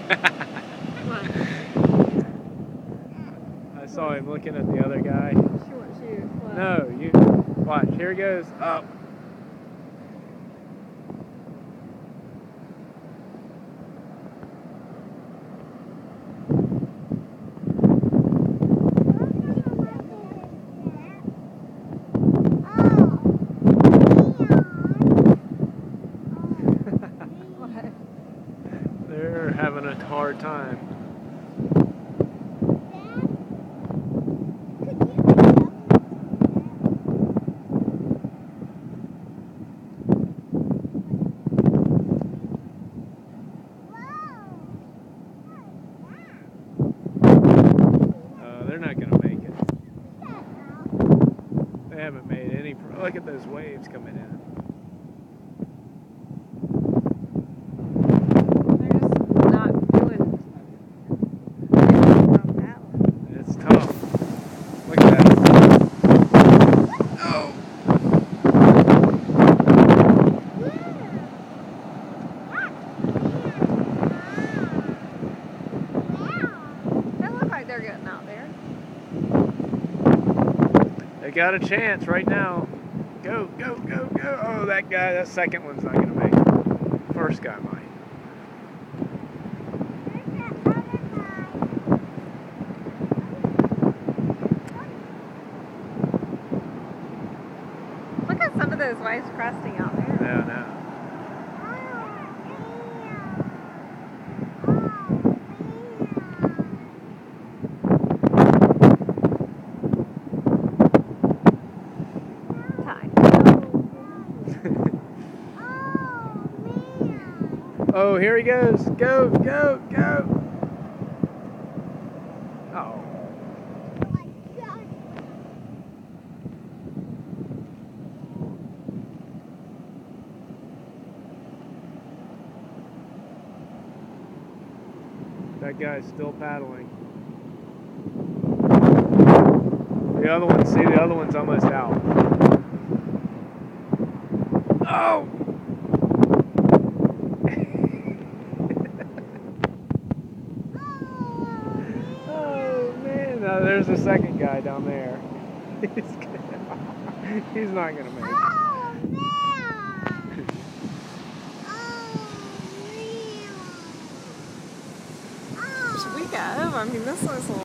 What? I saw him looking at the other guy. She wants you. What? No, you. Watch, here he goes. Up. They're having a hard time. They're not going to make it. They haven't made any. Look at those waves coming in. It's tough. Look at that. Oh! They look like they're getting out there. They got a chance right now. Go, go, go, go. Oh, that guy, that second one's not going to make it. First guy might. Look at some of those waves cresting out there. Yeah, I know. Oh, here he goes. Go, go, go. Oh. That guy's still paddling. The other one, see, the other one's almost out. Oh! Oh, man. Now, there's the second guy down there. He's not going to make it. Should we go? I mean, this looks a little